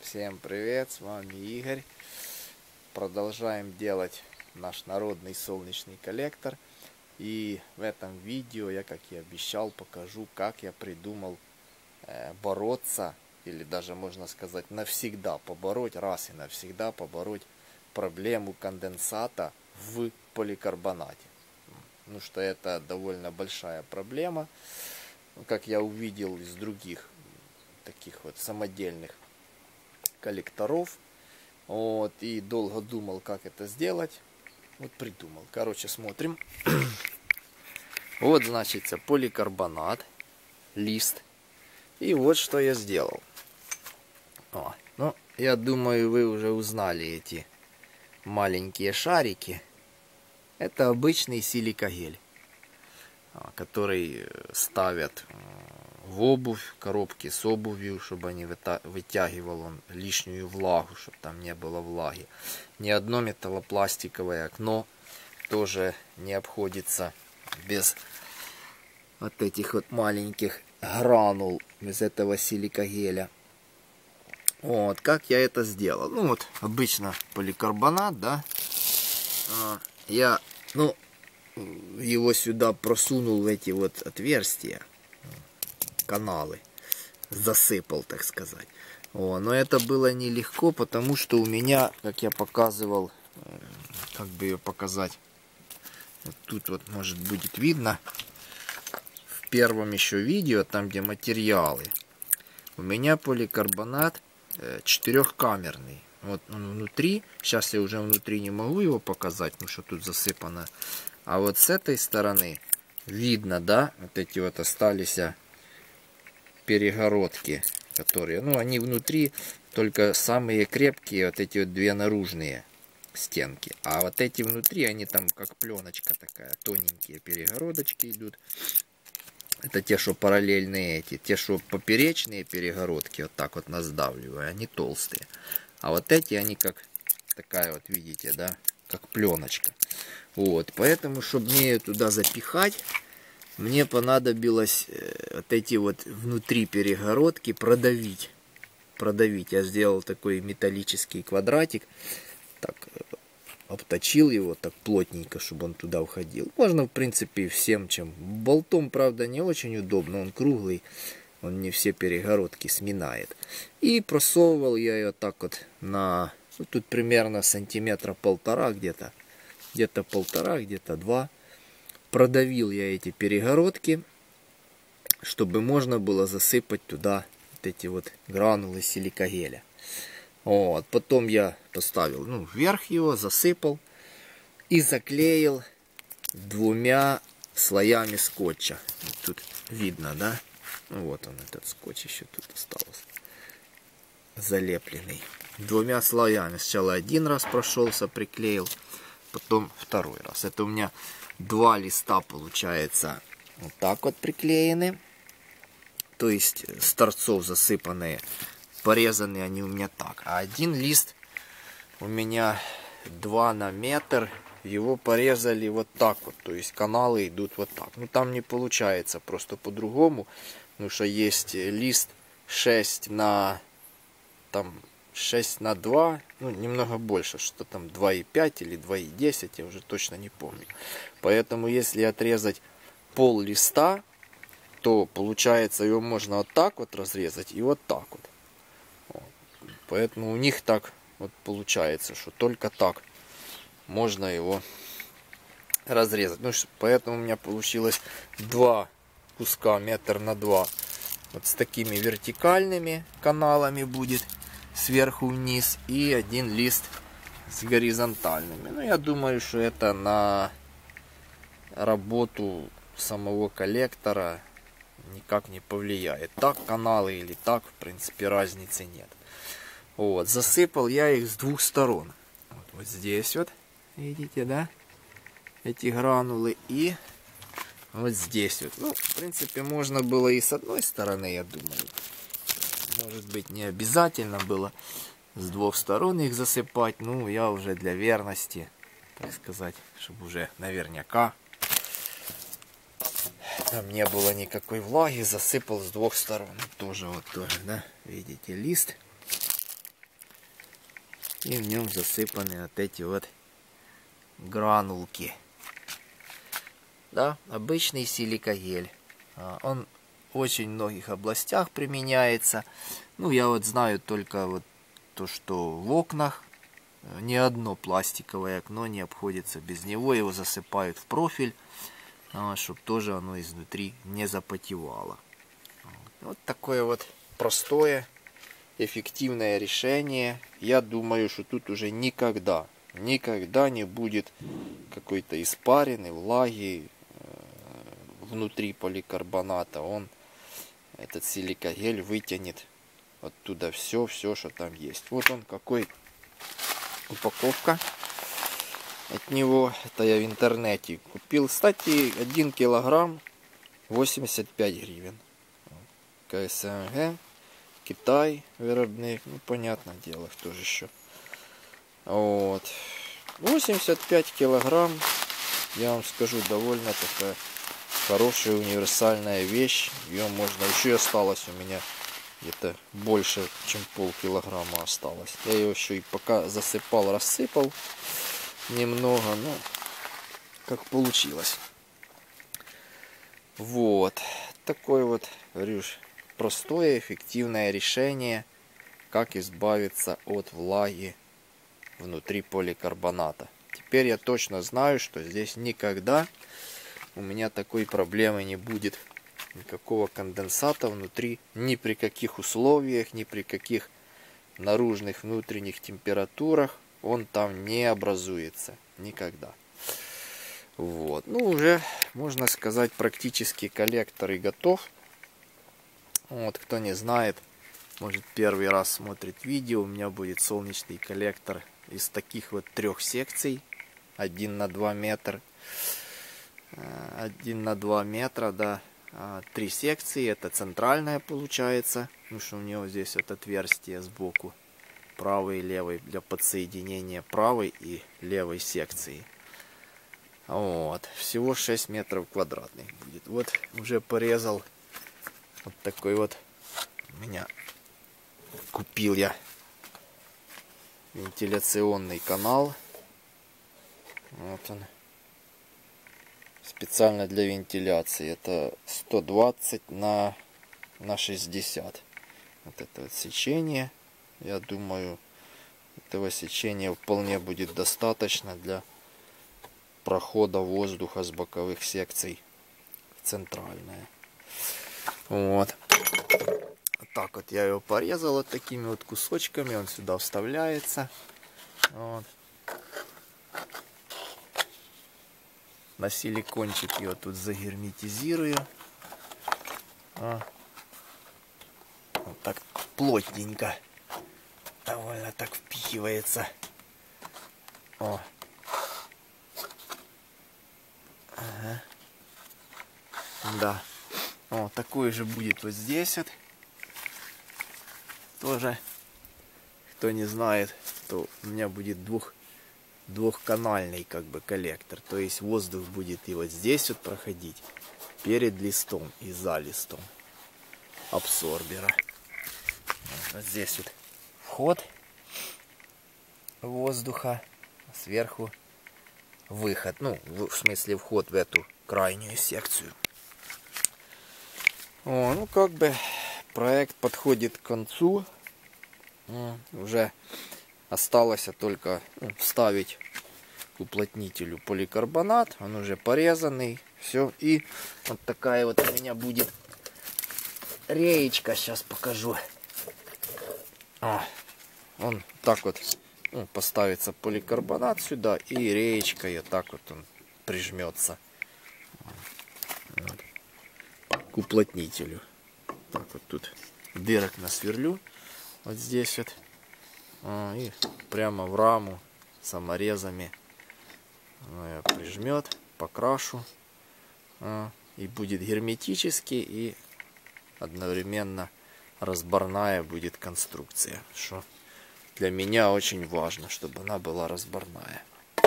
Всем привет, с вами Игорь. Продолжаем делать наш народный солнечный коллектор. И в этом видео я, как и обещал, покажу, как я придумал бороться, или даже можно сказать навсегда побороть, раз и навсегда побороть проблему конденсата в поликарбонате. Ну что это довольно большая проблема, как я увидел из других таких вот самодельных коллекторов. Вот, и долго думал, как это сделать. Вот придумал. Короче, смотрим. Вот, значит, поликарбонат, лист. И вот что я сделал. Ну, я думаю, вы уже узнали эти маленькие шарики. Это обычный силикагель, который ставят в обувь, коробки с обувью, чтобы не вытягивал он лишнюю влагу, чтобы там не было влаги. Ни одно металлопластиковое окно тоже не обходится без вот этих вот маленьких гранул, без этого силикагеля. Вот, как я это сделал. Ну вот, обычно поликарбонат, да. Я, его сюда просунул в эти вот отверстия, каналы, засыпал, так сказать. Но это было нелегко, потому что у меня, как я показывал, как бы ее показать, вот тут вот может будет видно, в первом еще видео, там где материалы, у меня поликарбонат четырехкамерный. Вот он внутри, сейчас я уже внутри не могу его показать, потому что тут засыпано. А вот с этой стороны видно, да, вот эти вот остались перегородки, которые, они внутри, только самые крепкие, вот эти вот две наружные стенки. А вот эти внутри, они там как пленочка такая, тоненькие перегородочки идут. Это те, что параллельные эти, те, что поперечные перегородки, вот так вот насдавливаю, они толстые. А вот эти, они как такая вот, видите, да, как пленочка. Вот, поэтому, чтобы мне ее туда запихать, мне понадобилось вот эти вот внутри перегородки продавить. Я сделал такой металлический квадратик. Так, обточил его так плотненько, чтобы он туда входил. Можно, в принципе, всем чем. Болтом, правда, не очень удобно. Он круглый. Он не все перегородки сминает. И просовывал я ее так вот на... тут примерно сантиметра полтора где-то. Где-то полтора, где-то два. Продавил я эти перегородки, чтобы можно было засыпать туда вот эти вот гранулы силикагеля. Вот. Потом я поставил вверх его, засыпал и заклеил двумя слоями скотча. Тут видно, да? Вот он, этот скотч еще тут остался. Залепленный. Двумя слоями. Сначала один раз прошелся, приклеил, потом второй раз. Это у меня два листа, получается, вот так вот приклеены. То есть с торцов засыпанные. Порезаны они у меня так. А один лист у меня 2 на метр. Его порезали вот так вот. То есть каналы идут вот так. Там не получается просто по-другому. Потому что есть лист 6 на 2. Немного больше. Что там 2,5 или 2,10. Я уже точно не помню. Поэтому если отрезать пол листа, то получается его можно вот так вот разрезать и вот так вот. Поэтому у них так вот получается, что только так можно его разрезать. Поэтому у меня получилось 2 куска метр на 2. Вот с такими вертикальными каналами будет сверху вниз. И один лист с горизонтальными. Я думаю, что это на работу самого коллектора никак не повлияет. Так каналы или так, в принципе, разницы нет. Вот, засыпал я их с 2 сторон. Вот здесь вот, видите, да? Эти гранулы. И вот здесь вот. В принципе, можно было и с одной стороны, я думаю. Может быть, не обязательно было с 2 сторон их засыпать. Я уже для верности, так сказать, чтобы уже наверняка там не было никакой влаги, засыпал с 2 сторон. Тоже, да, видите, лист. И в нем засыпаны вот эти вот гранулки. Да, обычный силикагель. Он в очень многих областях применяется. Ну, я вот знаю только вот то, что в окнах ни одно пластиковое окно не обходится без него. Его засыпают в профиль, чтобы тоже оно изнутри не запотевало. Вот такое вот простое, эффективное решение. Я думаю, что тут уже никогда не будет какой-то испарины, влаги внутри поликарбоната. Этот силикагель вытянет оттуда все, что там есть. Вот он какой упаковка от него. Это я в интернете купил. Кстати, 1 килограмм 85 гривен. КСМГ, Китай, виробник. Ну, понятное дело, кто же еще. Вот. 85 килограмм, я вам скажу, довольно такая хорошая универсальная вещь. Ее можно, еще и осталось у меня где-то больше, чем полкилограмма осталось. Я ее еще и пока засыпал, рассыпал немного, но как получилось. Вот. Такое вот, говорю, простое, эффективное решение, как избавиться от влаги внутри поликарбоната. Теперь я точно знаю, что здесь никогда у меня такой проблемы не будет. Никакого конденсата внутри, ни при каких условиях, ни при каких наружных, внутренних температурах он там не образуется. Никогда. Вот. Ну, уже, можно сказать, практически коллектор и готов. Вот, кто не знает, может, первый раз смотрит видео, у меня будет солнечный коллектор из таких вот 3 секций. 1 на 2 метра. 1 на 2 метра, да. 3 секции. Это центральная получается. Потому что у него здесь вот отверстие сбоку. Правый и левый для подсоединения правой и левой секции. Вот. Всего 6 метров квадратных будет. Вот уже порезал. Вот такой вот у меня купил я вентиляционный канал. Вот он. Специально для вентиляции. Это 120 на 60. Вот это вот сечение. Я думаю, этого сечения вполне будет достаточно для прохода воздуха с боковых секций в центральное. Вот. Так вот я его порезал вот такими вот кусочками. Он сюда вставляется. Вот. На силикончик его тут загерметизирую. Вот так плотненько. Довольно так впихивается. О. Ага. Да. О, такой же будет вот здесь вот. Тоже, кто не знает, то у меня будет двухканальный как бы коллектор. То есть воздух будет и вот здесь вот проходить перед листом и за листом абсорбера. Вот здесь вот вход воздуха, сверху выход. Ну, в смысле вход в эту крайнюю секцию. О, ну как бы проект подходит к концу. Уже осталось только вставить к уплотнителю поликарбонат. Он уже порезанный. Все. И вот такая вот у меня будет реечка. Сейчас покажу. Он так вот поставится поликарбонат сюда. И реечкой вот так вот он прижмется к уплотнителю. Так вот тут дырок насверлю. Вот здесь вот. И прямо в раму саморезами прижмет, покрашу. И будет герметически, и одновременно разборная будет конструкция. Что для меня очень важно, чтобы она была разборная.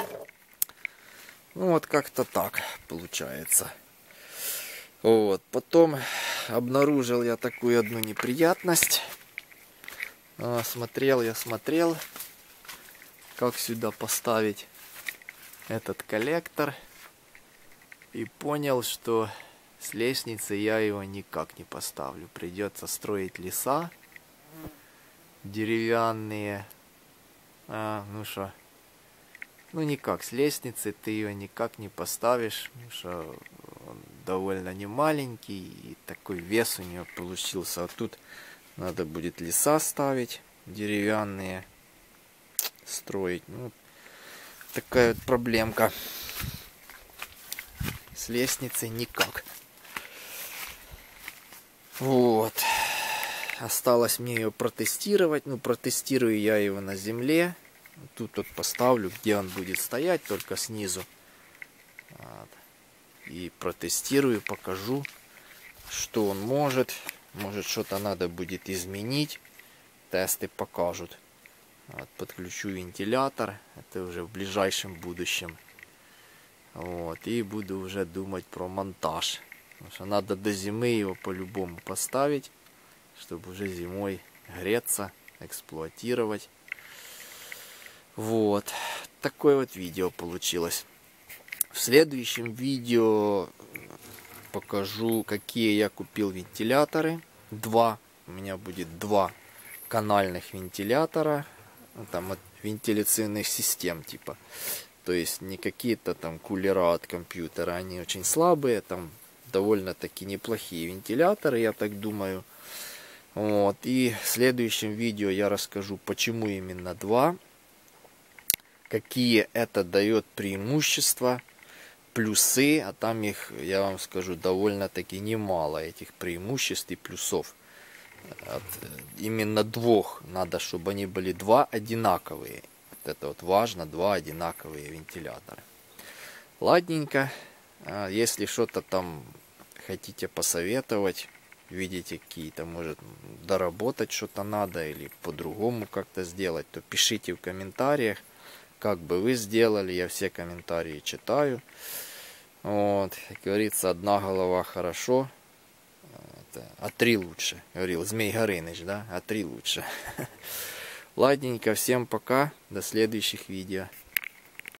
Ну вот как-то так получается. Вот. Потом обнаружил я такую одну неприятность. Смотрел. как сюда поставить этот коллектор. И понял, что с лестницы я его никак не поставлю. Придется строить леса деревянные. Ну что, ну никак, с лестницы ты ее никак не поставишь, потому что он довольно немаленький, и такой вес у нее получился. А тут надо будет леса ставить деревянные, строить. Ну, такая вот проблемка. С лестницы никак. Вот. Осталось мне ее протестировать. Ну, протестирую я его на земле. Тут вот поставлю, где он будет стоять, только снизу. Вот. И протестирую, покажу, что он может. Может, что-то надо будет изменить. Тесты покажут. Вот, подключу вентилятор. Это уже в ближайшем будущем. Вот, и буду уже думать про монтаж. Потому что надо до зимы его по-любому поставить, чтобы уже зимой греться, эксплуатировать. Вот. Такое вот видео получилось. В следующем видео покажу, какие я купил вентиляторы. У меня будет 2 канальных вентилятора. Там от вентиляционных систем типа. То есть не какие-то там кулера от компьютера. Они очень слабые. Там довольно-таки неплохие вентиляторы, я так думаю. Вот. И в следующем видео я расскажу, почему именно 2. Какие это дает преимущества, плюсы. А там их, я вам скажу, довольно-таки немало, этих преимуществ и плюсов. Именно 2 надо, чтобы они были 2 одинаковые. Вот это вот важно, 2 одинаковые вентилятора. Ладненько. Если что-то там хотите посоветовать, видите какие-то, может, доработать что-то надо или по-другому как-то сделать, то пишите в комментариях, как бы вы сделали. Я все комментарии читаю. Вот, как говорится, одна голова хорошо, а 3 лучше. Говорил Змей Горыныч, да? А 3 лучше. Ладненько, всем пока, до следующих видео.